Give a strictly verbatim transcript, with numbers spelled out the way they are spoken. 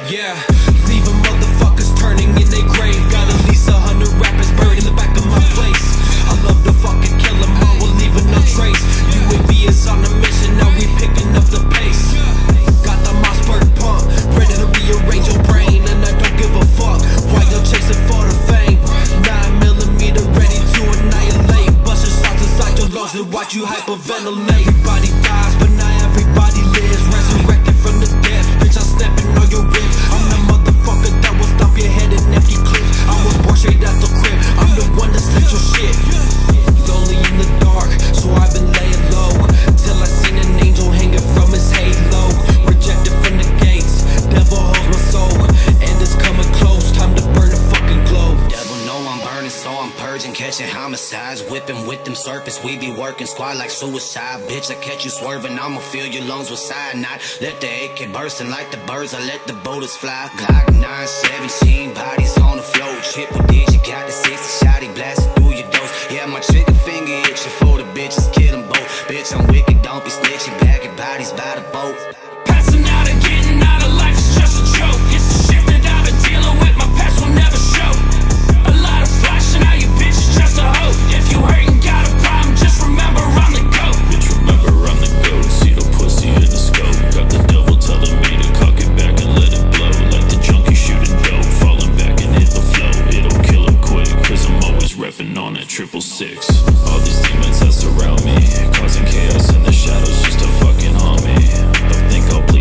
Yeah, leaving motherfuckers turning in their grave. Got at least a hundred rappers buried in the back of my place. I love to fucking kill them all, we're leaving no trace. U A V is on a mission, now we picking up the pace. Got the mossberg pump, ready to rearrange your brain. And I don't give a fuck why you're chasing for the fame. Nine millimeter ready to annihilate. Busting shots inside your lungs and watch you hyperventilate. Everybody dies, but not everybody lives. Resurrected from the dead, bitch, I'm snapping all your ribs. I'm the motherfucker that will stomp your head in empty clips. I was born straight out the crib, I'm the one that slit your shit. Lonely in the dark, so I've been laying low till I seen an angel hanging from his halo. Rejected from the gates, devil holds my soul, and it's coming close, time to burn the fucking globe. Devil know I'm burning, so I'm purging, catching homicides, whipping with them serpents. We be working squad like suicide, bitch. I catch you swerving, I'ma fill your lungs with cyanide. Let the A K bursting like the birds, I let the bullets fly. Glock nine seventeen, bodies on the floor. Triple digit, got the sixty shotty blasting through your dose. Yeah, my trigger finger itching for the bitches, kill them both. Bitch, I'm wicked, don't be snitching, back at bodies by the boat. Passing out and getting out of life is just a joke. It's the shit that I've been dealing with, my past will never show. A lot of flashing, now you bitch is just a hoe. If you hurting, got a problem, just remember I'm the GOAT. Bitch, remember I'm the GOAT, see the pussy in the scope. Got the devil telling me to cock it back and let it blow. Like the junkie shooting dope, falling back and hit the flow. It'll kill him quick, cause I'm always repping on that triple six. All these demons that surround me, causing chaos in the shadows just to fucking haunt me. Don't think I'll